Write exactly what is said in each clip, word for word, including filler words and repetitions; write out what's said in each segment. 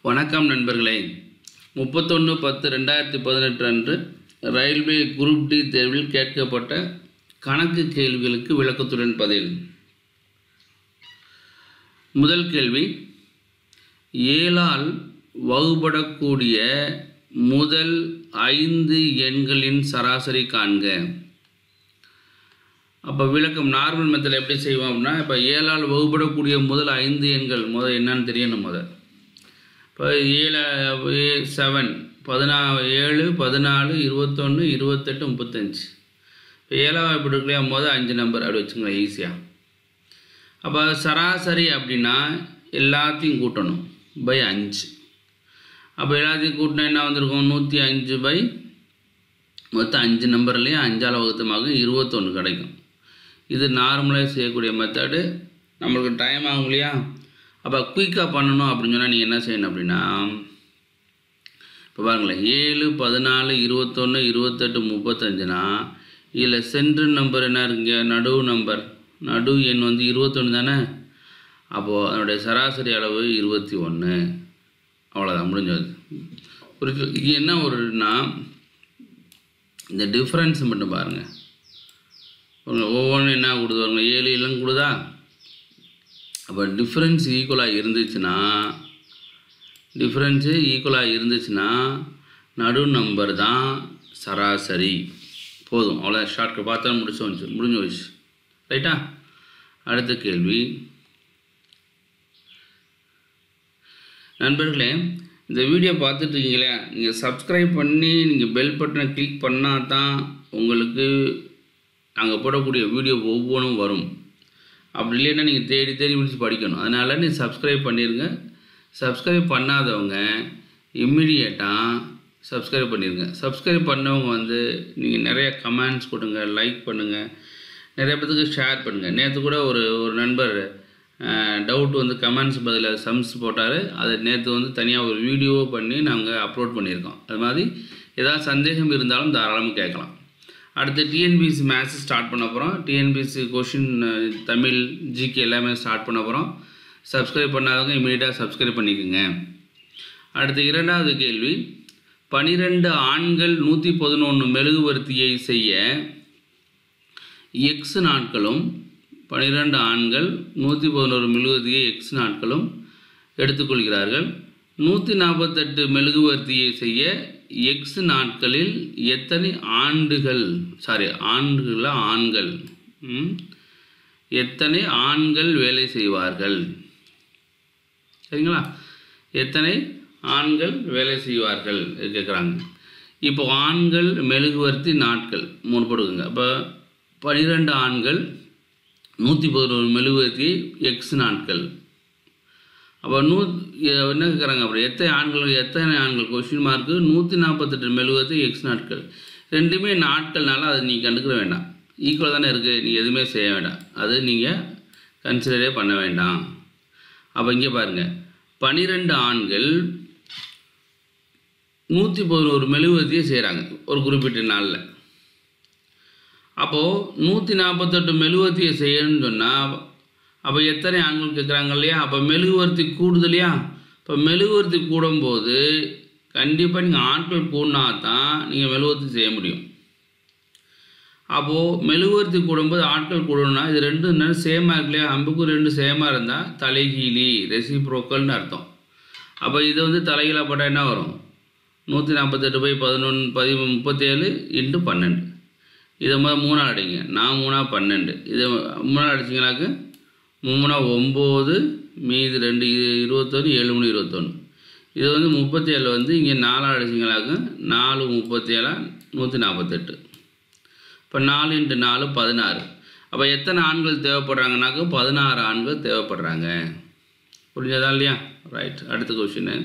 வணக்கம் நண்பர்களே. முப்பத்தொன்று பத்து ரெண்டாயிரத்தி பதினெட்டு அன்று ரயில்வே குரூப் டி தேர்வில் கேட்கப்பட்ட கணக்கு கேள்விகளுக்கு விளக்கத்துடன் பதில். முதல் கேள்வி, ஏழால் வகுபடக்கூடிய முதல் ஐந்து எண்களின் சராசரி காண்க. அப்போ விளக்கம் நார்மல் மெத்தடில் எப்படி செய்வோம் அப்படின்னா, இப்போ ஏழால் வகுபடக்கூடிய முதல் ஐந்து எண்கள் முதல் என்னன்னு தெரியணும். முதல் இப்போ ஏழு செவன் பதினா ஏழு பதினாலு இருபத்தொன்று இருபத்தெட்டு முப்பத்தஞ்சு. இப்போ ஏழாவது எப்படி இருக்கு இல்லையா, முதல் அஞ்சு நம்பர் அப்படி வச்சுங்களேன் ஈஸியாக. அப்போ சராசரி அப்படின்னா எல்லாத்தையும் கூட்டணும் பை அஞ்சு. அப்போ எல்லாத்தையும் கூட்டினா என்ன வந்திருக்கும், நூற்றி அஞ்சு பை மொத்தம் அஞ்சு நம்பர்லேயும் அஞ்சால் வகுத்தமாக இருபத்தொன்று கிடைக்கும். இது நார்மலாக செய்யக்கூடிய மெத்தடு. நம்மளுக்கு டைம் ஆகும் இல்லையா. அப்போ குயிக்காக பண்ணணும் அப்படின்னு சொன்னால் நீங்கள் என்ன செய்யணும் அப்படின்னா, இப்போ பாருங்களேன், ஏழு பதினாலு இருபத்தொன்று இருபத்தெட்டு முப்பத்தஞ்சுனா இதில் சென்ட்ரு நம்பர் என்ன இருக்குங்க, நடுவு நம்பர் நடு எண் வந்து இருபத்தொன்று தானே. அப்போது அதனுடைய சராசரி அளவு இருபத்தி ஒன்று. அவ்வளோதான், முடிஞ்சது. புரிஞ்சு. இது என்ன ஒருனா, இந்த டிஃப்ரென்ஸ் மட்டும் பாருங்கள். ஒவ்வொன்றும் என்ன கொடுது பாருங்க, ஏழு இல்லைன்னு கொடுதா. அப்போ டிஃப்ரென்ஸ் ஈக்குவலாக இருந்துச்சுன்னா டிஃப்ரென்ஸு ஈக்குவலாக இருந்துச்சுன்னா நடு நம்பர் தான் சராசரி. போதும், அவ்வளோ ஷார்ட்கட் பார்த்தா முடிச்சு வந்துச்சு முடிஞ்சு வச்சு ரைட்டா. அடுத்த கேள்வி, நண்பர்களே இந்த வீடியோ பார்த்துட்டு இருக்கீங்களே, நீங்கள் சப்ஸ்கிரைப் பண்ணி நீங்கள் பெல் பட்டனை கிளிக் பண்ணால் தான் உங்களுக்கு நாங்கள் போடக்கூடிய வீடியோ ஒவ்வொன்றும் வரும். அப்படி இல்லைன்னா நீங்கள் தேடி தேடி முடிச்சு படிக்கணும். அதனால் நீங்கள் சப்ஸ்கிரைப் பண்ணிடுங்க. சப்ஸ்கிரைப் பண்ணாதவங்க இம்மிடியேட்டாக சப்ஸ்கிரைப் பண்ணிடுங்க. சப்ஸ்கிரைப் பண்ணவங்க வந்து நீங்கள் நிறைய கமெண்ட்ஸ் கொடுங்க, லைக் பண்ணுங்கள், நிறைய பேத்துக்கு ஷேர் பண்ணுங்கள். நேற்று கூட ஒரு ஒரு நண்பர் டவுட் வந்து கமெண்ட்ஸ் பதில் சம்ஸ் போட்டார். அதை நேற்று வந்து தனியாக ஒரு வீடியோ பண்ணி நாங்கள் அப்லோட் பண்ணியிருக்கோம். அது மாதிரி ஏதாவது சந்தேகம் இருந்தாலும் தாராளமாக கேட்கலாம். அடுத்து டிஎன்பிஎஸ்சி மேத்ஸ் ஸ்டார்ட் பண்ண போகிறோம். டிஎன்பிஎஸ்சி கொஷின் தமிழ் ஜிகே எல்லாமே ஸ்டார்ட் பண்ண போகிறோம். சப்ஸ்கிரைப் பண்ணாதவங்க இமீடியட்டாக சப்ஸ்கிரைப் பண்ணிக்கோங்க. அடுத்து இரண்டாவது கேள்வி, பனிரெண்டு ஆண்கள் நூற்றி பதினொன்று மெழுகுவர்த்தியை செய்ய எக்ஸ் நாட்களும் பனிரெண்டு ஆண்கள் நூற்றி பதினோரு மெழுகுவர்த்தியை எக்ஸ் நாட்களும் எடுத்துக்கொள்கிறார்கள். நூற்றி நாற்பத்தெட்டு மெழுகுவர்த்தியை செய்ய எக்ஸ் நாட்களில் எத்தனை ஆண்டுகள் சாரி ஆண்டுகள ஆண்கள் எத்தனை ஆண்கள் வேலை செய்வார்கள்? சரிங்களா, எத்தனை ஆண்கள் வேலை செய்வார்கள் கேட்குறாங்க. இப்போ ஆண்கள் மெழுகுவர்த்தி நாட்கள் மூணு போடுங்க. அப்போ பனிரெண்டு ஆண்கள் நூற்றி பதினொரு மெழுகுவர்த்தி எக்ஸ் நாட்கள். அப்போ நூ என்ன கேட்குறாங்க, அப்புறம் எத்தனை ஆண்கள் எத்தனை ஆண்கள் கொஸ்டின் மார்க்கு நூற்றி நாற்பத்தெட்டு மெழுகுவர்த்தி எக்ஸ் நாட்கள். ரெண்டுமே நாட்கள்னால அதை நீங்கள் கண்டுக்கிற வேண்டாம். ஈக்குவலாக தானே இருக்குது, நீங்கள் எதுவுமே செய்ய வேண்டாம், அது நீங்கள் கன்சிடரே பண்ண வேண்டாம். அப்போ இங்கே பாருங்கள், பனிரெண்டு ஆண்கள் நூற்றி பதினோரு மெழுகுவர்த்தியை செய்கிறாங்க ஒரு குறிப்பிட்ட நாளில். அப்போது நூற்றி நாற்பத்தெட்டு மெழுகுவர்த்தியை செய்யணும்னு சொன்னால் அப்போ எத்தனை ஆண்கள் கேட்குறாங்க இல்லையா. அப்போ மெழுகுவர்த்தி கூடுது இல்லையா. இப்போ மெழுகுவர்த்தி கூடும்போது கண்டிப்பாக நீங்கள் ஆட்கள் கூடினா தான் நீங்கள் மெழுகுவர்த்தி செய்ய முடியும். அப்போது மெழுகுவர்த்தி கூடும்போது ஆட்கள் கூடணும்னா இது ரெண்டு என்னென்னு சேமாக இருக்கு இல்லையா. அம்புக்கு ரெண்டு சேமாக இருந்தால் தலைகீழி ரெசிப்ரோக்கல்னு அர்த்தம். அப்போ இதை வந்து தலைகீழாக போட்டால் என்ன வரும், நூற்றி நாற்பத்தெட்டு பை பதினொன்று பதி முப்பத்தேழு இன்ட்டு பன்னெண்டு. இதை முதல் மூணாக அடிங்க. நான் மூணாக பன்னெண்டு. இதை மூணாக அடிச்சிங்கனாக்கு மூணா ஒம்பது மீது ரெண்டு இருபத்தொன்று ஏழு மூணு இருபத்தொன்று. இது வந்து முப்பத்தி ஏழு வந்து இங்கே நாலாக அடிச்சிங்களாக்கு நாலு முப்பத்தி ஏழா நூற்றி நாற்பத்தெட்டு. இப்போ நாலு இன்ட்டு நாலு பதினாறு. அப்போ எத்தனை ஆண்கள் தேவைப்படுறாங்கனாக்க பதினாறு ஆண்கள் தேவைப்படுறாங்க. புரிஞ்சதா இல்லையா. ரைட். அடுத்த கொஸ்டின்,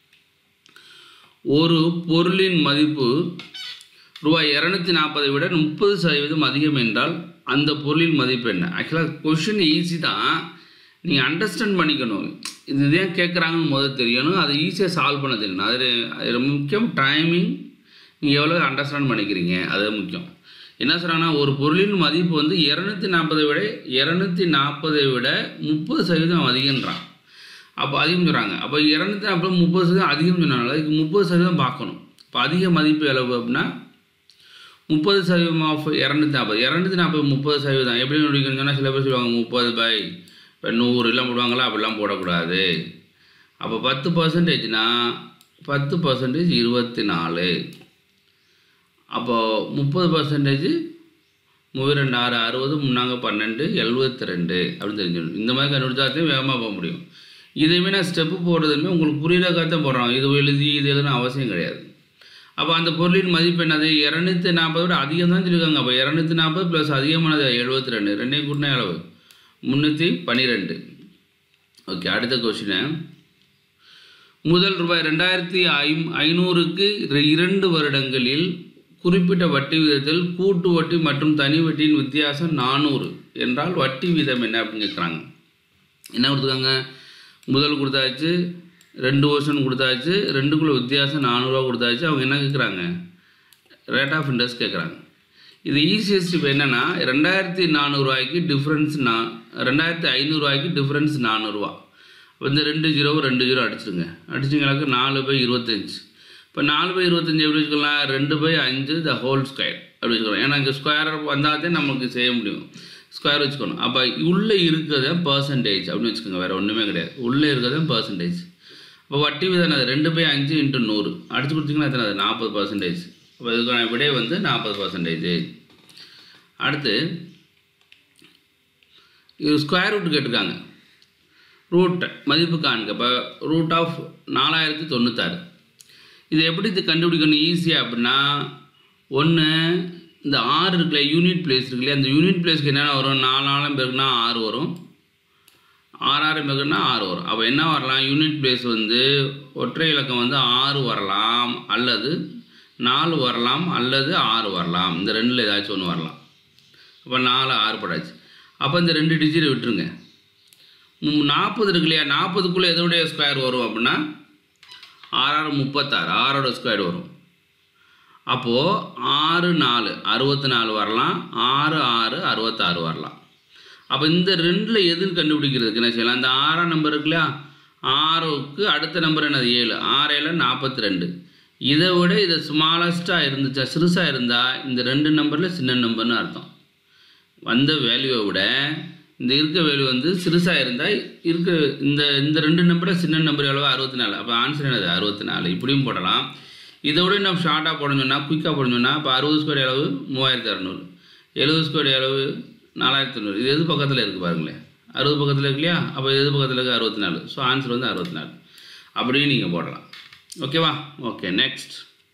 ஒரு பொருளின் மதிப்பு ரூபாய் இரநூத்தி நாற்பதை விட முப்பது சதவீதம் அதிகம் என்றால் அந்த பொருளின் மதிப்பு என்ன? ஆக்சுவலாக கொஷின் ஈஸி தான், நீங்கள் அண்டர்ஸ்டாண்ட் பண்ணிக்கணும். இது ஏன் கேட்குறாங்கன்னு முதல் தெரியணும், அதை ஈஸியாக சால்வ் பண்ண தெரியணும். அது அது ரொம்ப முக்கியம். டைமிங் நீங்கள் எவ்வளோ அண்டர்ஸ்டாண்ட் பண்ணிக்கிறீங்க அது முக்கியம். என்ன சொல்கிறாங்கன்னா, ஒரு பொருளின் மதிப்பு வந்து இரநூத்தி நாற்பதை விட இரநூத்தி நாற்பதை விட முப்பது சதவீதம் அதிகன்றான். அப்போ அதிகம் சொல்கிறாங்க. அப்போ இரநூத்தி நாற்பது முப்பது சதவீதம் அதிகம் சொன்னால இதுக்கு முப்பது சதவீதம் பார்க்கணும். இப்போ அதிக மதிப்பு எவ்வளவு அப்படின்னா முப்பது சதவீதம் ஆஃப் இரநூத்தி நாற்பது இரநூத்தி நாற்பது முப்பது சதவீதம் எப்படி முடிக்கணும்னு சொன்னால் சில பேர் சொல்லுவாங்க முப்பது பை இப்போ நூறு எல்லாம் போடுவாங்களா, அப்படிலாம் போடக்கூடாது. அப்போ பத்து பர்சன்டேஜ்னால் பத்து பர்சன்டேஜ் இருபத்தி நாலு. அப்போது முப்பது பர்சன்டேஜ் மூணு ரெண்டு ஆறு அறுபது முன்னாங்க பன்னெண்டு எழுபத்தி ரெண்டு அப்படின்னு தெரிஞ்சிடணும். இந்த மாதிரி கண்டுபிடிச்சாத்தையும் வேகமாக போக முடியும். இதையுமே நான் ஸ்டெப்பு போடுறதுமே உங்களுக்கு புரியுறக்காக போடுறோம். இது எழுதி இது எழுதுன்னு அவசியம் கிடையாது. அப்போ அந்த பொருளின் மதிப்பு என்னது இரநூத்தி நாற்பது விட அதிகம் தான் சொல்லியிருக்காங்க. அப்போ இரநூத்தி நாற்பது ப்ளஸ் அதிகமானது எழுபத்தி ரெண்டு ரெண்டையும் கூட்டின அளவு முந்நூற்றி பன்னிரெண்டு. ஓகே, அடுத்த கொஸ்டினை முதல் ரூபாய் ரெண்டாயிரத்தி ஐ ஐநூறுக்கு இரண்டு வருடங்களில் குறிப்பிட்ட வட்டி விதத்தில் கூட்டு வட்டி மற்றும் தனி வட்டியின் வித்தியாசம் நானூறு என்றால் வட்டி வீதம் என்ன அப்படின்னு கேட்குறாங்க. என்ன கொடுத்துருக்காங்க, முதல் கொடுத்தாச்சு, ரெண்டு வருஷம் கொடுத்தாச்சு, ரெண்டுக்குள்ள வித்தியாசம் நானூறுரூவா கொடுத்தாச்சு. அவங்க என்ன கேட்குறாங்க, ரேட் ஆஃப் இன்ட்ரெஸ்ட் கேட்குறாங்க. இது ஈஸியஸ்ட் இப்போ என்னென்னா ரெண்டாயிரத்தி நானூறுரூவாய்க்கு டிஃப்ரென்ஸ் நான் ரெண்டாயிரத்தி ஐநூறுரூவாய்க்கு டிஃப்ரென்ஸ் நானூறுரூவா. இந்த ரெண்டு ஜீரோ ரெண்டு ஜீரோ அடிச்சிருங்க. அடிச்சிங்களுக்கு நாலு பை இருபத்தஞ்சி. இப்போ நாலு பை இருபத்தஞ்சி எப்படி வச்சுக்கலாம், ரெண்டு பை அஞ்சு த ஹோல் ஸ்கொயர் அப்படி வச்சுக்கலாம். ஏன்னா இங்கே ஸ்கொயர் வந்தால்தான் நமக்கு செய்ய முடியும். ஸ்கொயர் வச்சுக்கணும். அப்போ உள்ளே இருக்கிறத பர்சன்டேஜ் அப்படின்னு வச்சுக்கோங்க, வேறு ஒன்றுமே கிடையாது. உள்ளே இருக்கிறத பர்சன்டேஜ். இப்போ வட்டி விதம் அது ரெண்டு பை அஞ்சு இன்ட்டு நூறு அடிச்சு கொடுத்தீங்கன்னா எத்தனை, அது நாற்பது பர்சன்டேஜ். அப்போ இதுக்கான விடை வந்து நாற்பது பர்சன்டேஜ். அடுத்து இது ஸ்கொயர் ரூட் கேட்டிருக்காங்க. ரூட் மதிப்பு காண்க. இப்போ ரூட் ஆஃப் நாலாயிரத்தி தொண்ணூத்தாறு. இது எப்படி இது கண்டுபிடிக்கணும் ஈஸியாக அப்படின்னா, ஒன்று இந்த ஆறு இருக்குல்ல யூனிட் பிளேஸ் இருக்குல்லையா, அந்த யூனிட் பிளேஸ்க்கு என்னென்ன வரும், நாலு நாலும் பேருக்குன்னா ஆறு வரும், ஆறாயிரம் பேருக்குன்னா ஆறு வரும். அப்போ என்ன வரலாம், யூனிட் பிளேஸ் வந்து ஒற்றை இலக்கம் வந்து ஆறு வரலாம், அல்லது நாலு வரலாம், அல்லது ஆறு வரலாம். இந்த ரெண்டில் ஏதாச்சும் ஒன்று வரலாம். அப்போ நாலு ஆறு படாச்சு. அப்போ இந்த ரெண்டு டிஜிட் விட்டுருங்க. நாற்பது இருக்கு இல்லையா, நாற்பதுக்குள்ளே எதோடைய ஸ்கொயர் வரும் அப்படின்னா ஆறாறு முப்பத்தாறு, ஆறோட ஸ்கொயர் வரும். அப்போது ஆறு நாலு அறுபத்தி நாலு வரலாம், ஆறு ஆறு அறுபத்தாறு வரலாம். அப்போ இந்த ரெண்டில் எதுன்னு கண்டுபிடிக்கிறதுக்கு என்ன செய்யலாம், இந்த ஆறாம் நம்பர் இருக்கு இல்லையா, ஆறுக்கு அடுத்த நம்பர் என்னது ஏழு, ஆறு ஏழு நாற்பத்தி ரெண்டு. இதை விட இதை ஸ்மாலஸ்ட்டாக இருந்துச்சா சிறுசாக இருந்தால் இந்த ரெண்டு நம்பரில் சின்ன நம்பர்னு அர்த்தம். வந்த வேல்யூவை விட இந்த இருக்க வேல்யூ வந்து சிறுசாக இருந்தால் இருக்க இந்த இந்த ரெண்டு நம்பரில் சின்ன நம்பர் எவ்வளோ அறுபத்தி நாலு. அப்போ ஆன்சர் என்னது அறுபத்தி நாலு. இப்படியும் போடலாம். இதை விட நம்ம ஷார்ட்டாக போடணும்னா குயிக்காக போடணும்னா இப்போ அறுபது ஸ்கொயர் அளவு மூவாயிரத்தி அறநூறு, எழுபது ஸ்கொயர் அளவு நாலாயிரத்தி தொண்ணூறு. இது எது பக்கத்தில் இருக்குது பாருங்களேன், அறுபது பக்கத்தில் இருக்கு இல்லையா, அப்போ எது பக்கத்தில் இருக்குது அறுபத்தி நாலு. ஸோ ஆன்சர் வந்து அறுபத்தி நாலு. அப்படியும் நீங்கள் போடலாம். ஓகேவா? Okay, next.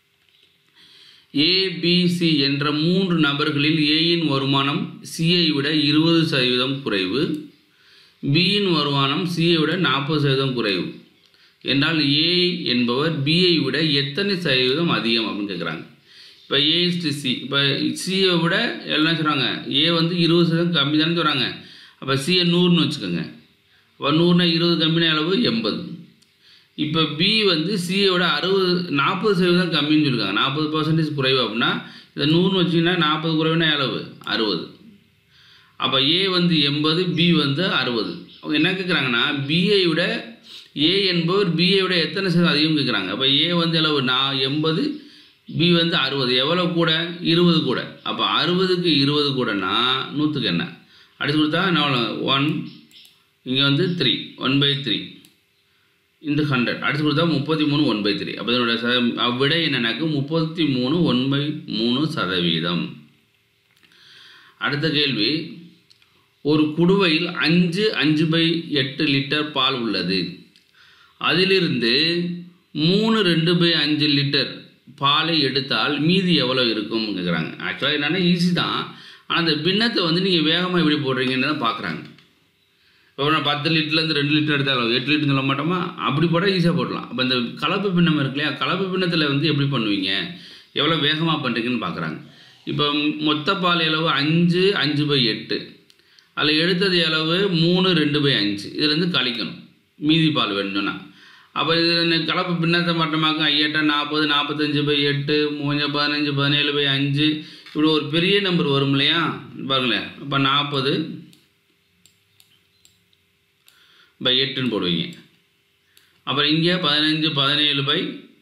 ஏபிசி என்ற மூன்று நபர்களில் ஏயின் வருமானம் சியை விட இருபது சதவீதம் குறைவு, பியின் வருமானம் சியை விட நாற்பது சதவீதம் குறைவு என்றால் ஏ என்பவர் பியை விட எத்தனை சதவீதம் அதிகம் அப்படின்னு கேட்குறாங்க. இப்போ ஏ இஸ்டு சி. இப்போ சியை விட எல்லாம் சொல்கிறாங்க ஏ வந்து இருபது சதவீதம் கம்மி தானே சொல்கிறாங்க. அப்போ சியை நூறுன்னு வச்சுக்கோங்க. அப்போ நூறுனா இருபது கம்மியான அளவு எண்பது. இப்போ பி வந்து சியை விட அறுபது நாற்பது சதவீதம் கம்மின்னு சொல்லியிருக்காங்க. நாற்பது பர்சன்டேஜ் குறைவு அப்படின்னா இதை நூறுன்னு வச்சிங்கன்னா நாற்பது குறைவுனா அளவு அறுபது. அப்போ ஏ வந்து எண்பது, பி வந்து அறுபது. அவங்க என்ன கேட்குறாங்கன்னா பிஐ விட ஏ என்பவர் பிஐ விட எத்தனை சதவீதம் அதிகம் கேட்குறாங்க. அப்போ ஏ வந்து அளவு நான் எண்பது, பி வந்து அறுபது. எவ்வளோ கூட, இருபது கூட. அப்போ அறுபதுக்கு இருபது கூடனா நூற்றுக்கு என்ன அடிச்சு கொடுத்தா என்ன, ஒன் இங்கே வந்து த்ரீ ஒன் பை த்ரீ இந்த ஹண்ட்ரட் அடிச்சு கொடுத்தா முப்பத்தி மூணு ஒன் பை த்ரீ. அப்போ இதனுடைய சத விடை என்னன்னாக்கு முப்பத்தி மூணு ஒன் பை மூணு சதவீதம். அடுத்த கேள்வி, ஒரு குடுவையில் அஞ்சு அஞ்சு பை எட்டு லிட்டர் பால் உள்ளது. அதிலிருந்து மூணு ரெண்டு பை அஞ்சு லிட்டர் பாலை எடுத்தால் மீதி எவ்வளோ இருக்கும் கேட்குறாங்க. ஆக்சுவலாக என்னென்னா ஈஸி தான், ஆனால் அந்த பின்னத்தை வந்து நீங்கள் வேகமாக எப்படி போடுறீங்கன்னு தான் பார்க்குறாங்க. இப்போ நான் பத்து லிட்டர்லேருந்து ரெண்டு லிட்டர் எடுத்தாலும் எட்டு லிட்டர் சொல்ல மாட்டோமா, அப்படி போட்டால் ஈஸியாக போடலாம். அப்போ இந்த கலப்பு பின்னம் இருக்கு இல்லையா, கலப்பு பின்னத்தில் வந்து எப்படி பண்ணுவீங்க, எவ்வளோ வேகமாக பண்ணுறீங்கன்னு பார்க்குறாங்க. இப்போ மொத்த பால் அளவு அஞ்சு அஞ்சு பை எட்டு, அதில் எடுத்தது அளவு மூணு ரெண்டு பை அஞ்சு, இதுலேருந்து கழிக்கணும் மீதி பால் வேணும்னா. அப்போ இது கலப்பு பின்னத்தை மாற்றமாக்கும் ஐயெட்டா நாற்பது, நாற்பத்தஞ்சு பை எட்டு, மூணு பதினஞ்சு, பதினேழு பை அஞ்சு, இப்படி ஒரு பெரிய நம்பர் வரும் இல்லையா பாருங்களேன். இப்போ நாற்பது பை எட்டுன்னு போடுவீங்க. அப்புறம் இங்கே பதினஞ்சு பதினேழு பை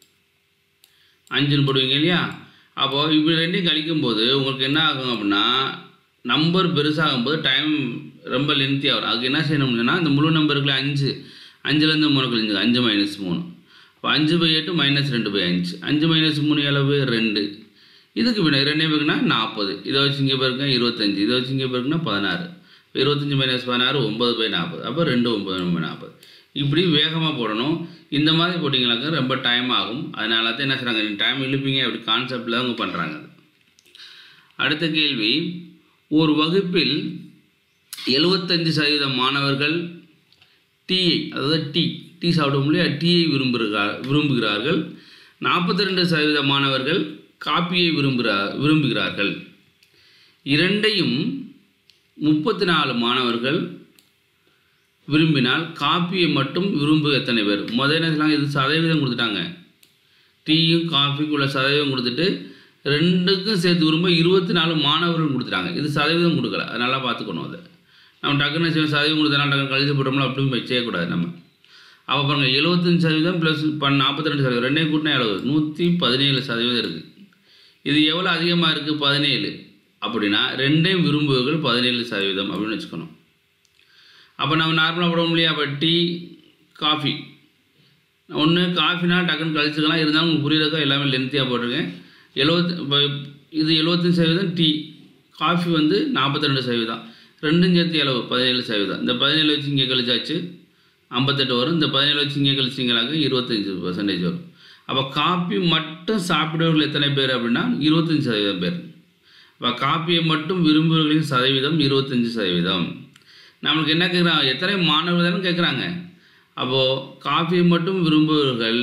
அஞ்சுன்னு போடுவீங்க இல்லையா. அப்போது இப்படி ரெண்டையும் கழிக்கும்போது உங்களுக்கு என்ன ஆகும் அப்படின்னா நம்பர் பெருசாகும்போது டைம் ரொம்ப லென்த்தியாக வரும். அதுக்கு என்ன செய்யணும்னா இந்த முழு நம்பருக்குள்ள அஞ்சு அஞ்சுலேருந்து மூணு கழிஞ்சுங்க. அஞ்சு மைனஸ் மூணு இப்போ அஞ்சு பை எட்டு மைனஸ் ரெண்டு பை அஞ்சு. அஞ்சு மைனஸ் மூணு எவ்வளவு ரெண்டு. இதுக்கு பின்ன ரெண்டே பேருக்குன்னா நாற்பது. இதை வச்சு இங்கே பேருக்குன்னா இருபத்தஞ்சி. இதை வச்சு இங்கே பேருக்குன்னா பதினாறு. இப்போ இருபத்தஞ்சி மைனஸ் பதினாறு ஒம்பது பை நாற்பது. அப்போ ரெண்டு ஒம்பது பை நாற்பது. இப்படி வேகமாக போடணும். இந்த மாதிரி போட்டிங்கனாக்கா ரொம்ப டைம் ஆகும். அதனால தான் என்ன செய்கிறாங்க நீங்கள் டைம் இழுப்பீங்க அப்படி கான்செப்டில் அவங்க பண்ணுறாங்க. அடுத்த கேள்வி, ஒரு வகுப்பில் எழுபத்தஞ்சு சதவீதம் மாணவர்கள் டீயை அதாவது டீ டீ சாப்பிடும் இல்லையா டீயை விரும்புகிறா விரும்புகிறார்கள் நாற்பத்தி ரெண்டு சதவீத மாணவர்கள் காப்பியை விரும்புகிறா விரும்புகிறார்கள் இரண்டையும் முப்பத்தி நாலு மாணவர்கள் விரும்பினால் காப்பியை மட்டும் விரும்பு எத்தனை பேர்? முதல் என்ன சொன்னாங்க, இது சதவீதம் கொடுத்துட்டாங்க. டீயும் காஃபிக்குள்ள சதவீதம் கொடுத்துட்டு ரெண்டுக்கும் சேர்த்து விரும்ப இருபத்தி நாலு மாணவர்கள் கொடுத்துட்டாங்க. இது சதவீதம் கொடுக்கல. அதனால பார்த்துக்கணும். அதை நம்ம டக்குன்னு சதவீதம் கொடுத்தனால டக்குன்னு கழிச்சு போட்டோம்னா அப்படின்னு செய்யக்கூடாது. நம்ம அப்போ பாருங்கள் எழுபத்தஞ்சு சதவீதம் ப்ளஸ் பன் நாற்பத்தி ரெண்டு சதவீதம் ரெண்டே கூட்டினா எவ்வளவு நூற்றி பதினேழு சதவீதம் இருக்குது. இது எவ்வளோ அதிகமாக இருக்குது பதினேழு அப்படின்னா ரெண்டையும் விரும்புவர்கள் பதினேழு சதவீதம் அப்படின்னு வச்சுக்கணும். அப்போ நம்ம நார்மலாக போட முடியாது. அப்போ டீ காஃபி ஒன்று காஃபினா டக்குன்னு கழிச்சுக்கலாம். இருந்தாலும் உங்களுக்கு புரியுறதுக்காக எல்லாமே லென்த்தியாக போட்டிருக்கேன். எழுபத்தி இப்போ இது எழுபத்தஞ்சு சதவீதம் டீ, காஃபி வந்து நாற்பத்தி ரெண்டு சதவீதம் ரெண்டும் சேர்த்து எவ்வளவு பதினேழு சதவீதம். இந்த பதினேழு வச்சு இங்கே கழிச்சாச்சு ஐம்பத்தெட்டு வரும். இந்த பதினேழு வச்சு இங்கே கழிச்சிங்களாக்க இருபத்தஞ்சி பர்சன்டேஜ் வரும். அப்போ காப்பி மட்டும் சாப்பிடுவர்கள் எத்தனை பேர் அப்படின்னா இருபத்தஞ்சி சதவீதம் பேர். இப்போ காப்பியை மட்டும் விரும்புவர்களின் சதவீதம் இருபத்தஞ்சி சதவீதம். நம்மளுக்கு என்ன கேட்குறாங்க, எத்தனை மாணவர்கள் தானே கேட்குறாங்க. அப்போது காப்பியை மட்டும் விரும்புவர்கள்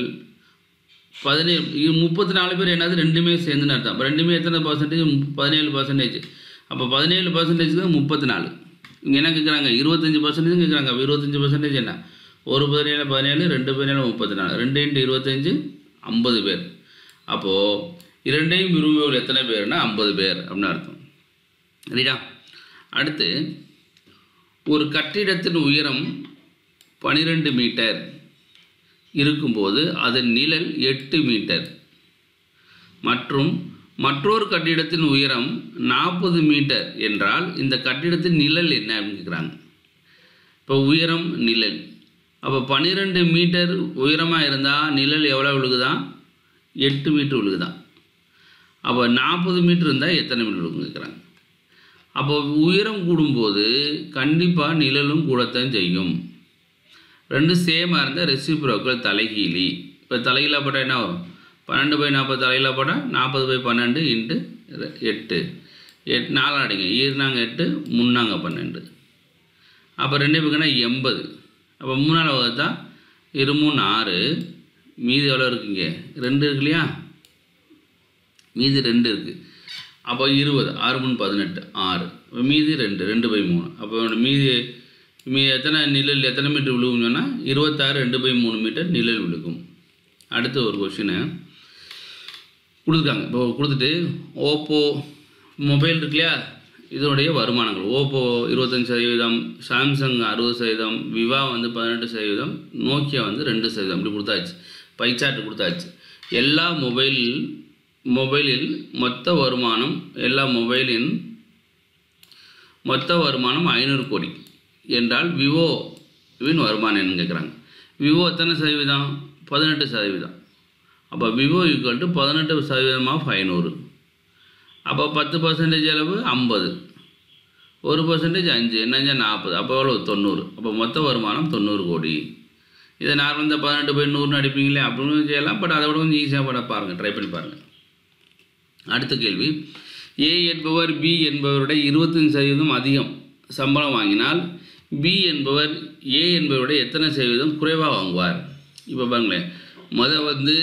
பதினேழு முப்பத்தி நாலு பேர் என்னது ரெண்டுமே சேர்ந்துன்னு அர்த்தம். அப்போ ரெண்டுமே எத்தனை பர்சன்டேஜ் பதினேழு பர்சன்டேஜ். அப்போ பதினேழு பர்சன்டேஜ் தான் முப்பத்தி நாலு. இங்கே என்ன கேட்குறாங்க இருபத்தஞ்சி பர்சன்டேஜ் கேட்குறாங்க. அப்போ இருபத்தஞ்சி பர்சன்டேஜ் என்ன ஒரு பதினேழு பதினேழு ரெண்டு பதினேழு முப்பத்தி நாலு ரெண்டு இன்ட்டு இருபத்தஞ்சி ஐம்பது பேர். அப்போது இரண்டையும் விரும்புவர்கள் எத்தனை பேர்னா ஐம்பது பேர் அப்படின்னு அர்த்தம். சரிடா. அடுத்து, ஒரு கட்டிடத்தின் உயரம் பன்னிரெண்டு மீட்டர் இருக்கும்போது அதன் நிழல் எட்டு மீட்டர் மற்றும் மற்றொரு கட்டிடத்தின் உயரம் நாற்பது மீட்டர் என்றால் இந்த கட்டிடத்தின் நிழல் என்ன அப்படின்னு கேட்குறாங்க. இப்போ உயரம் நிழல். அப்போ பன்னிரெண்டு மீட்டர் உயரமாக இருந்தால் நிழல் எவ்வளோ விழுகுதான் எட்டு மீட்டர் விழுகுதான். அப்போ நாற்பது மீட்டர் இருந்தால் எத்தனை மீட்டர் விழுகுன்னு கேட்குறாங்க. அப்போ உயரம் கூடும்போது கண்டிப்பாக நிழலும் கூடத்தான் செய்யும். ரெண்டு சேமாக இருந்தால் ரெசிப்ரோக்கல் தலைகீழி. இப்போ தலைகீழாக போட்டால் என்ன வரும் பன்னெண்டு பை நாற்பது தலைகீழாக போட்டால் நாற்பது பை பன்னெண்டு இன்ட்டு எட்டு எட்டு நாலாம் அடிங்க ஈர்னாங்க எட்டு முன்னாங்க பன்னெண்டு. அப்போ ரெண்டே பக்கம்னா எண்பது. அப்போ மூணால் வகுத்தா இரு மூணு ஆறு மீதி எவ்வளோ இருக்குங்க ரெண்டு இருக்கு இல்லையா, மீதி ரெண்டு இருக்குது. அப்போ இருபது ஆறு மூணு பதினெட்டு ஆறு மீதி ரெண்டு ரெண்டு பை மூணு. அப்போ மீதி மீ எத்தனை நிழல் எத்தனை மீட்டர் விழுகும்னு சொன்னால் இருபத்தாறு ரெண்டு பை மூணு மீட்டர் நிழல் விழுகும். அடுத்த ஒரு கொஷினு கொடுத்துருக்காங்க. இப்போ கொடுத்துட்டு ஓப்போ மொபைல் இருக்கு இல்லையா, இதனுடைய வருமானங்கள் ஓப்போ இருபத்தஞ்சி சதவீதம், சாம்சங் அறுபது சதவீதம், விவா வந்து பதினெட்டு சதவீதம், நோக்கியா வந்து ரெண்டு சதவீதம் இப்படி கொடுத்தாச்சு. பைச்சார்ட் கொடுத்தாச்சு. எல்லா மொபைல் மொபைலில் மொத்த வருமானம் எல்லா மொபைலின் மொத்த வருமானம் ஐநூறு கோடி என்றால் விவோவின் வருமானம் என்னன்னு கேட்குறாங்க. விவோ எத்தனை சதவீதம் பதினெட்டு சதவீதம். அப்போ விவோ ஈக்குவல் டு பதினெட்டு சதவீதம் ஆஃப் ஐநூறு. அப்போ பத்து பர்சன்டேஜ் அளவு ஐம்பது, ஒரு பர்சன்டேஜ் அஞ்சு என்னஞ்சா நாற்பது. அப்போ எவ்வளோ தொண்ணூறு. அப்போ மொத்த வருமானம் தொண்ணூறு கோடி. இதை நார்மல் இந்த பதினெட்டு போய் நூறுன்னு அடிப்பீங்களே அப்படின்னு செய்யலாம். பட் அதை விட கொஞ்சம் ஈஸியாக பண்ண பாருங்கள், ட்ரை பண்ணி பாருங்கள். அடுத்த கேள்வி, ஏ என்பவர் பி என்பவருடைய இருபத்தஞ்சு சதவீதம் அதிகம் சம்பளம் வாங்கினால் பி என்பவர் ஏ என்பவருடைய எத்தனை சதவீதம் குறைவாக வாங்குவார்? இப்போ பாருங்களேன், முதல் வந்து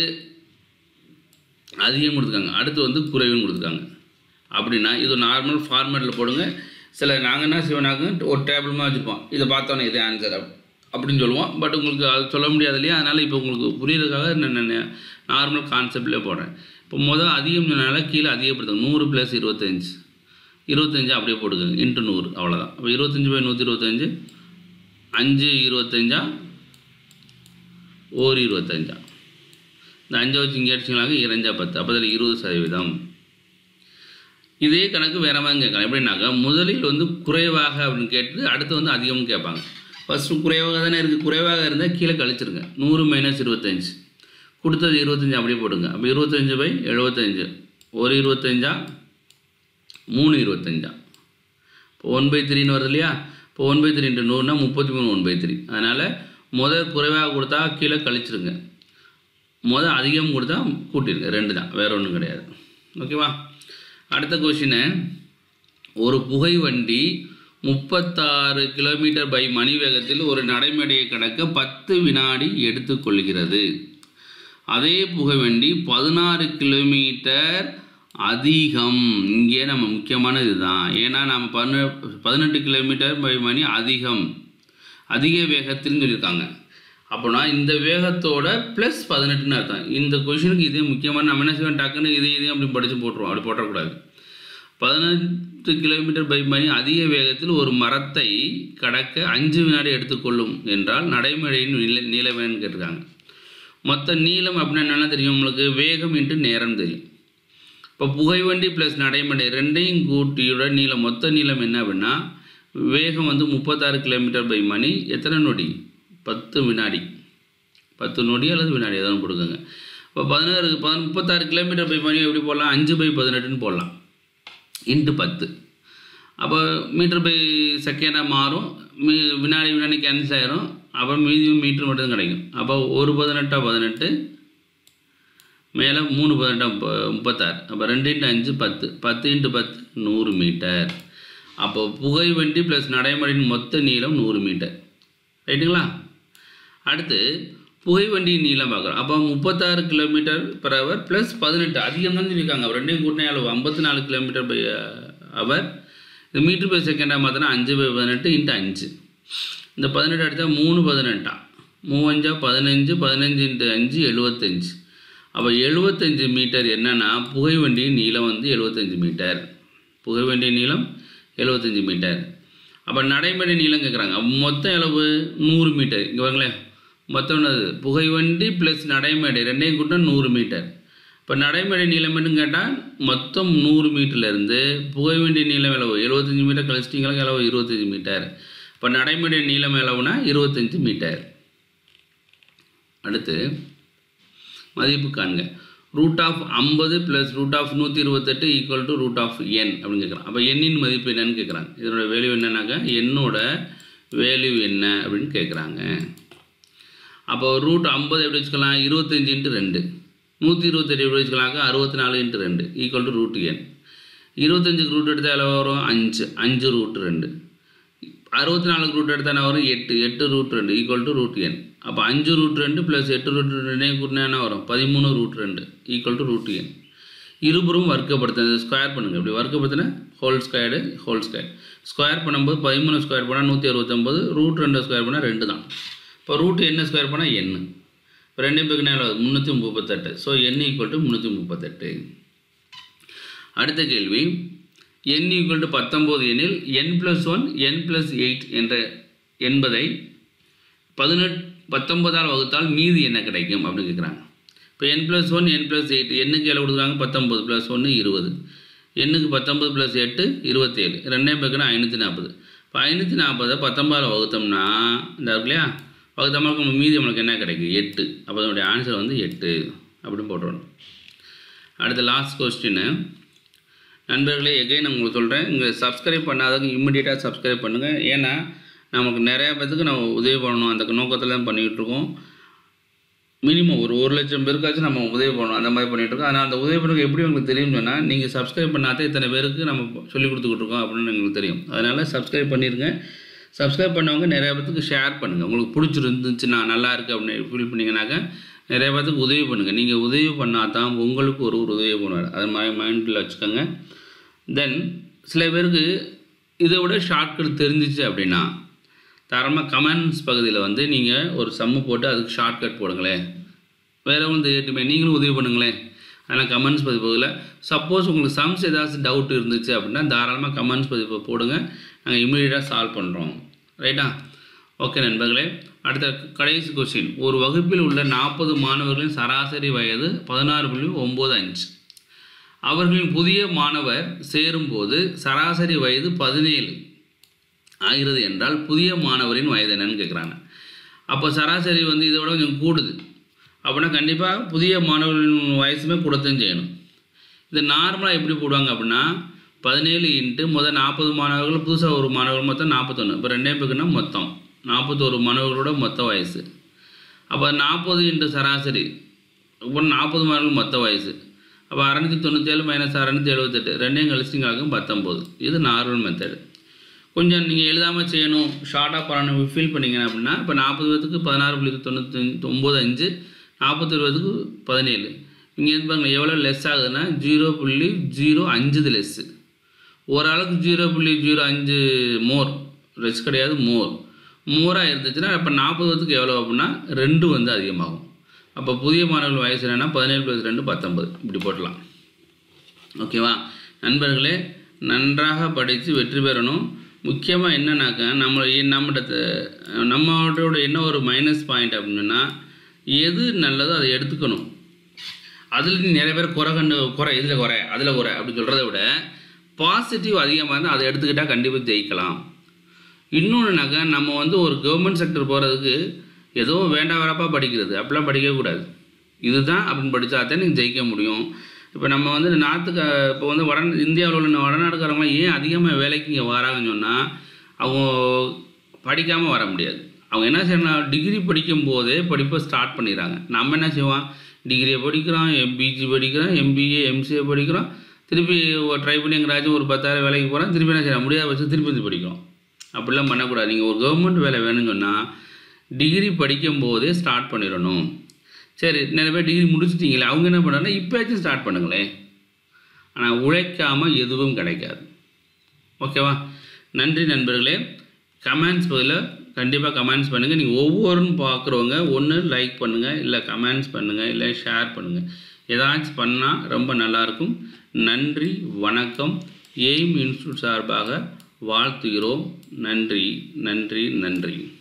அதிகம் கொடுத்துருக்காங்க, அடுத்து வந்து குறைவுன்னு கொடுத்துருக்காங்க. அப்படின்னா இது நார்மல் ஃபார்மேட்டில் போடுங்க. சில நாங்கள் என்ன செய்வோம்னாக்க ஒரு டேபிள்மா வச்சுருப்போம், இதை பார்த்தோன்னே இதே ஆன்சர் அப்படின்னு சொல்லுவோம். பட் உங்களுக்கு அது சொல்ல முடியாது இல்லையா, அதனால் இப்போ உங்களுக்கு புரியுறதுக்காக நான் நார்மல் கான்செப்ட்லேயே போடுறேன். இப்போ முதல் அதிகம் சொன்னால கீழே அதிகப்படுத்துங்க. நூறு ப்ளஸ் இருபத்தஞ்சி இருபத்தஞ்சி அப்படியே போட்டுக்கோங்க இன்ட்டு நூறு அவ்வளோதான். அப்போ இருபத்தஞ்சி பை நூற்றி இருபத்தஞ்சி அஞ்சு இருபத்தஞ்சா ஒரு இருபத்தஞ்சா, இந்த அஞ்சை வச்சு இங்கே அடிச்சிங்களாங்க இரஞ்சா பத்து, அப்போ அதில் இருபது சதவீதம். இதே கணக்கு வேற மாதிரி கேட்கலாம். எப்படின்னாக்கா முதலில் வந்து குறைவாக அப்படின்னு கேட்டு அடுத்து வந்து அதிகம்னு கேட்பாங்க. ஃபஸ்ட்டு குறைவாக தானே இருக்குது, குறைவாக இருந்தால் கீழே கழிச்சிருங்க. நூறு மைனஸ் இருபத்தஞ்சி, கொடுத்தது இருபத்தஞ்சி அப்படியே போடுங்க. அப்போ இருபத்தஞ்சி பை எழுபத்தஞ்சு, ஒரு இருபத்தஞ்சா மூணு இருபத்தஞ்சா, இப்போ ஒன் பை த்ரீன்னு வருது இல்லையா. இப்போ ஒன் பை த்ரீ இன்ட்டு நூறுனா முப்பத்தி மூணு ஒன் பை த்ரீ. அதனால் முதல் குறைவாக கொடுத்தா கீழே கழிச்சிருங்க, முதல் அதிகம் கொடுத்தா கூட்டிடுங்க. ரெண்டு தான், வேறு ஒன்றும் கிடையாது. ஓகேவா. அடுத்த கொஷினு, ஒரு புகை வண்டி முப்பத்தாறு கிலோமீட்டர் பை மணி வேகத்தில் ஒரு நடைமேடையை கடக்க பத்து வினாடி எடுத்துக்கொள்கிறது. அதே புகை வண்டி பதினாறு கிலோமீட்டர் அதிகம். இங்கே நம்ம முக்கியமான இதுதான், ஏன்னா நம்ம பதினெ பதினெட்டு கிலோமீட்டர் பை மணி அதிகம், அதிக வேகத்தில்னு சொல்லியிருக்காங்க. அப்போனா இந்த வேகத்தோட ப்ளஸ் பதினெட்டுன்னு அர்த்தம். இந்த கொஷினுக்கு இதே முக்கியமான, நம்ம என்ன செய்வோம், டக்குன்னு இதே இதையும் அப்படி படித்து போட்டுருவோம். அப்படி போட்டக்கூடாது. பதினெட்டு கிலோமீட்டர் பை மணி அதிக வேகத்தில் ஒரு மரத்தை கடக்க அஞ்சு வினாடி எடுத்துக்கொள்ளும் என்றால் நடைமேடையின் நீள நீளமேன்னு கேட்டிருக்காங்க. மொத்த நீளம் அப்படின்னா என்னென்ன தெரியும் உங்களுக்கு, வேகம் இன்ட்டு நேரம் தெரியும். இப்போ புகை வண்டி ப்ளஸ் நடைமேடை ரெண்டையும் கூட்டியோட நீளம், மொத்த நீளம் என்ன அப்படின்னா, வேகம் வந்து முப்பத்தாறு கிலோமீட்டர் பை மணி எத்தனை நொடி, பத்து வினாடி, பத்து நொடி அல்லது வினாடி எதாவது கொடுக்குங்க. இப்போ பதினாறு பதி முப்பத்தாறு கிலோமீட்டர் பை மணி எப்படி போடலாம், அஞ்சு பை பதினெட்டுன்னு போடலாம், இன்ட்டு பத்து. அப்போ மீட்டர் பை செகண்டாக மாறும், மீ வினாடி வினாடி கேன்சல் ஆயிரும், அப்புறம் மீதியும் மீட்டர் மட்டும் கிடைக்கும். அப்போ ஒரு பதினெட்டா பதினெட்டு, மேலே மூணு பதினெட்டா முப்பத்தாறு, அப்போ ரெண்டு இன்ட்டு அஞ்சு பத்து, பத்து இன்ட்டு பத்து நூறு மீட்டர். அப்போ புகை வண்டி ப்ளஸ் நடைமேடையின் மொத்த நீளம் நூறு மீட்டர். ரைட்டுங்களா. அடுத்து புகை வண்டியின் நீளம் பார்க்குறோம். அப்போ முப்பத்தாறு கிலோமீட்டர் பர் ஹவர் ப்ளஸ் பதினெட்டு, அதிகம் தான் சொல்லியிருக்காங்க. ரெண்டையும் கூட்டினா அளவு ஐம்பத்தி நாலு கிலோமீட்டர் பை ஹவர். இது மீட்டர் பை செகண்டாக பார்த்தோன்னா அஞ்சு பை பதினெட்டு இன்ட்டு அஞ்சு, இந்த பதினெட்டு எடுத்தால் மூணு பதினெட்டா, மூவஞ்சா பதினஞ்சு, பதினஞ்சு இன்ட்டு அஞ்சு எழுபத்தஞ்சு. அப்போ எழுபத்தஞ்சு மீட்டர் என்னென்னா புகை வண்டியின் நீளம் வந்து எழுபத்தஞ்சு மீட்டர், புகை வண்டியின் நீளம் எழுபத்தஞ்சு மீட்டர். அப்போ நடைமேடை நீளம் கேட்குறாங்க. மொத்தம் அளவு நூறு மீட்டர். இங்கே வாங்களேன், மொத்தம் என்னது, புகை வண்டி ப்ளஸ் நடைமேடை ரெண்டையும் கூட்டம் நூறு மீட்டர். இப்போ நடைமேடை நீளம் மட்டும் கேட்டால் மொத்தம் நூறு மீட்டர்லேருந்து புகை வண்டி நீளம் அளவு எழுபத்தஞ்சி மீட்டர் கழிச்சிட்டிங்களுக்கு அளவு இருபத்தஞ்சி மீட்டர். இப்போ நடைமேடை நீளம் அளவுனா இருபத்தஞ்சி மீட்டர். அடுத்து மதிப்பு காண்க. ரூட் ஆஃப் ஐம்பது ப்ளஸ் ரூட் ஆஃப் நூற்றி இருபத்தெட்டு equal to root of n அப்படின்னு கேட்குறான். அப்போ எண்ணின் மதிப்பு என்னன்னு கேட்குறாங்க. இதனோட வேல்யூ என்னன்னாக்கா என்னோட வேல்யூ என்ன அப்படின்னு கேட்குறாங்க. அப்போ ரூட் ஐம்பது எப்படி வச்சுக்கலாம், இருபத்தஞ்சி இன்ட்டு ரெண்டு, நூற்றி இருபத்தெட்டு எப்படி வச்சுக்கலாங்க, அறுபத்தி நாலு இன்ட்டு ரெண்டு ஈக்குவல் டு ரூட் என். இருபத்தஞ்சுக்கு ரூட் எடுத்தால் எவ்வளோ வரும், அஞ்சு, அஞ்சு ரூட் ரெண்டு. அறுபத்தி நாலுக்கு ரூட் எடுத்தால் என்ன வரும், எட்டு, எட்டு ரூட் ரெண்டு ஈக்குவல் டு ரூட் என். அப்போ அஞ்சு ரூட் ரெண்டு ப்ளஸ் எட்டு ரூட் ரெண்டையும் கூட்டினா என்ன வரும், பதிமூணு ரூட் ரெண்டு ஈக்குவல் டு ரூட் என். இருபுறம் வர்க்கப்படுத்த ஸ்கொயர் பண்ணுங்கள். இப்படி வர்க்கப்படுத்தினா whole squared whole square. Square பண்ணும்போது பதிமூணு ஸ்கொயர் பண்ணால் நூற்றி அறுபத்தொம்பது, ரூட் ரெண்டு ஸ்கொயர் பண்ணால் ரெண்டு தான். இப்போ ரூட் என்ன ஸ்கொயர் பண்ணால் எண்ணு. இப்போ ரெண்டையும் பேருக்கு என்ன முந்நூற்றி முப்பத்தெட்டு. ஸோ என் ஈக்குவல் டு முந்நூற்றி முப்பத்தெட்டு. அடுத்த கேள்வி, என் ஈக்குவல் டு பத்தொம்போது எனில் n plus one n plus eight என்ற என்பதை பதினெட்டு பத்தொன்பதால் வகுத்தால் மீதி என்ன கிடைக்கும் அப்படின்னு கேட்குறாங்க. இப்போ n plus one n plus eight, எண்ணுக்கு எவ்வளோ கொடுக்குறாங்க, பத்தொம்பது ப்ளஸ் ஒன்று இருபது, எண்ணுக்கு பத்தொம்பது ப்ளஸ் எட்டு இருபத்தேழு, ரெண்டையும் பேருக்குன்னா ஐநூற்றி நாற்பது. இப்போ ஐநூற்றி நாற்பதை பத்தொம்பதில் வகுத்தோம்னா இந்த இருக்கு இல்லையா, வகுத்தோம்னா மீதி நம்மளுக்கு என்ன கிடைக்கும், எட்டு. அப்போ அதனுடைய ஆன்சர் வந்து எட்டு அப்படின்னு போட்டுருணும். அடுத்த லாஸ்ட் கொஸ்டின்னு நண்பர்களே, எகைன் உங்களுக்கு சொல்கிறேன், இங்கே சப்ஸ்கிரைப் பண்ணாதவங்க இம்மிடியேட்டாக சப்ஸ்கிரைப் பண்ணுங்கள். ஏன்னா நமக்கு நிறையா பேருக்கு நம்ம உதவி பண்ணணும், அந்த நோக்கத்தில் தான் பண்ணிகிட்ருக்கோம். மினிமம் ஒரு ஒரு லட்சம் பேருக்காச்சும் நம்ம உதவி பண்ணணும், அந்த மாதிரி பண்ணிகிட்ருக்கோம். ஆனால் அந்த உதவி பண்ணுறது எப்படி உங்களுக்கு தெரியும் சொன்னால், நீங்கள் சப்ஸ்கிரைப் பண்ணாதே இத்தனை பேருக்கு நம்ம சொல்லிக் கொடுத்துக்கிட்ருக்கோம் அப்படின்னு எங்களுக்கு தெரியும். அதனால் சப்ஸ்கிரைப் பண்ணிடுங்க. சப்ஸ்கிரைப் பண்ணவங்க நிறையா பேருக்கு ஷேர் பண்ணுங்கள். உங்களுக்கு பிடிச்சிருந்துச்சுன்னா, நல்லா இருக்குது அப்படின்னு ஃபீல் பண்ணிங்கனாக்கா நிறையா பேருக்கு உதவி பண்ணுங்கள். நீங்கள் உதவி பண்ணால் தான் உங்களுக்கு ஒரு ஒரு உதவி பண்ணுவார். அது மாதிரி மைண்டில் வச்சுக்கோங்க. தென் சில பேருக்கு இதை விட ஷார்ட்கட் தெரிஞ்சிச்சு அப்படின்னா தரமாக கமெண்ட்ஸ் பகுதியில் வந்து நீங்கள் ஒரு சம்மு போட்டு அதுக்கு ஷார்ட்கட் போடுங்களேன். வேறு ஒன்று தெரியட்டுமே, நீங்களும் உதவி பண்ணுங்களேன். ஆனால் கமெண்ட்ஸ் பதிப்பதில் சப்போஸ் உங்களுக்கு சம்ஸ் ஏதாச்சும் டவுட் இருந்துச்சு அப்படின்னா தாராளமாக கமெண்ட்ஸ் பதிப்பு போடுங்க, நாங்கள் இமீடியட்டாக சால்வ் பண்ணுறோம். ரைட்டா? ஓகே நண்பர்களே, அடுத்த கடைசி கொஸ்டின், ஒரு வகுப்பில் உள்ள நாற்பது மாணவர்களின் சராசரி வயது பதினாறு புள்ளி ஒம்பது அஞ்சு. அவர்களின் புதிய மாணவர் சேரும்போது சராசரி வயது பதினேழு ஆகிறது என்றால் புதிய மாணவரின் வயது என்னன்னு கேட்குறாங்க. அப்போ சராசரி வந்து இதை விட கொஞ்சம் கூடுது அப்படின்னா கண்டிப்பாக புதிய மாணவர்களின் வயசுமே கூடத்தான் செய்யணும். இது நார்மலாக எப்படி போடுவாங்க அப்படின்னா பதினேழு இன்ட்டு முதல் நாற்பது மாணவர்கள் புதுசாக ஒரு மாணவர்கள் மொத்தம் நாற்பத்தொன்று. இப்போ ரெண்டே பேருக்குன்னா மொத்தம் நாற்பத்தோரு மாணவர்களோட மொத்த வயசு. அப்போ நாற்பது இன்ட்டு சராசரி இப்போ நாற்பது மாணவர்கள் மொத்த வயசு. அப்போ அறநூற்றி தொண்ணூற்றி ஏழு மைனஸ் அறநூற்றி எழுபத்தெட்டு ரெண்டையும் கழிச்சிங்காக்கும் பத்தொம்போது. இது நார்மல் மெத்தடு. கொஞ்சம் நீங்கள் எழுதாமல் செய்யணும், ஷார்ட்டாக பண்ணணும், ஃபீல் பண்ணிங்க அப்படின்னா இப்போ நாற்பது பேருக்கு பதினாறு புள்ளி தொண்ணூற்றி ஒம்பது அஞ்சு, நாற்பத்தொரு பேருக்கு பதினேழு. இங்கே இருந்து பாருங்கள் எவ்வளோ லெஸ் ஆகுதுன்னா ஜீரோ புள்ளி ஜீரோ அஞ்சுது லெஸ்ஸு. ஓரளவுக்கு ஜீரோ புள்ளி ஜீரோ அஞ்சு மோர், லெஸ் கிடையாது மோர் மோராக இருந்துச்சுன்னா அப்போ நாற்பது பேருக்கு எவ்வளோ அப்படின்னா ரெண்டு வந்து அதிகமாகும். அப்போ புதிய மாணவர்கள் வயசு என்னென்னா பதினேழு ப்ளஸ் ரெண்டு பத்தொம்பது இப்படி போட்டலாம். ஓகேவா நண்பர்களே, நன்றாக படித்து வெற்றி பெறணும். முக்கியமாக என்னன்னாக்கா நம்ம நம்மகிட்ட நம்மளோட என்ன ஒரு மைனஸ் பாயிண்ட் அப்படின்னா எது நல்லதோ அதை எடுத்துக்கணும். அதில் நிறைய பேர் குறை கண்டு குறை இதில் குறை அதில் குறை அப்படி சொல்கிறத விட பாசிட்டிவ் அதிகமாக இருந்தால் அதை எடுத்துக்கிட்டால் கண்டிப்பாக ஜெயிக்கலாம். இன்னொன்றுனாக்கா நம்ம வந்து ஒரு கவர்மெண்ட் செக்டர் போகிறதுக்கு ஏதோ வேண்டாம் வரப்பா படிக்கிறது அப்படிலாம் படிக்கக்கூடாது. இதுதான் அப்படின்னு படித்தா தான் நீங்கள் ஜெயிக்க முடியும். இப்போ நம்ம வந்து நாட்டுக்கு இப்போ வந்து வட இந்தியாவில் உள்ள வடநாடுக்காரங்களாம் ஏன் அதிகமாக வேலைக்கு இங்கே வராங்கன்னு சொன்னால் அவங்க படிக்காமல் வர முடியாது. அவங்க என்ன செய்யணும், டிகிரி படிக்கும் போதே படிப்பை ஸ்டார்ட் பண்ணிடுறாங்க. நம்ம என்ன செய்வோம், டிகிரியை படிக்கிறோம், எம்பிஜி படிக்கிறோம், எம்பிஏ எம்சிஏ படிக்கிறோம், திருப்பி ட்ரை பண்ணி எங்கேயாச்சும் ஒரு பத்தாயிரம் வேலைக்கு போகிறோம், திருப்பி என்ன செய்யலாம் முடியாத வச்சு திருப்பி வந்து படிக்கிறோம். அப்படிலாம் பண்ணக்கூடாது. நீங்கள் ஒரு கவர்மெண்ட் வேலை வேணும்னு சொன்னால் டிகிரி படிக்கும் போதே ஸ்டார்ட் பண்ணிடணும். சரி, நிறைய பேர் டிகிரி முடிச்சிட்டிங்களே அவங்க என்ன பண்ணுறாங்கன்னா இப்போயாச்சும் ஸ்டார்ட் பண்ணுங்களேன். ஆனால் உழைக்காமல் எதுவும் கிடைக்காது. ஓகேவா, நன்றி நண்பர்களே. கமெண்ட்ஸ் பதில் கண்டிப்பாக கமெண்ட்ஸ் பண்ணுங்கள். நீங்கள் ஒவ்வொருன்னு பார்க்குறவங்க ஒன்று லைக் பண்ணுங்கள், இல்லை கமெண்ட்ஸ் பண்ணுங்கள், இல்லை ஷேர் பண்ணுங்கள். ஏதாச்சும் பண்ணால் ரொம்ப நல்லாயிருக்கும். நன்றி, வணக்கம். எய்ம் இன்ஸ்டியூட் சார்பாக வாழ்த்துகிறோம். நன்றி நன்றி நன்றி.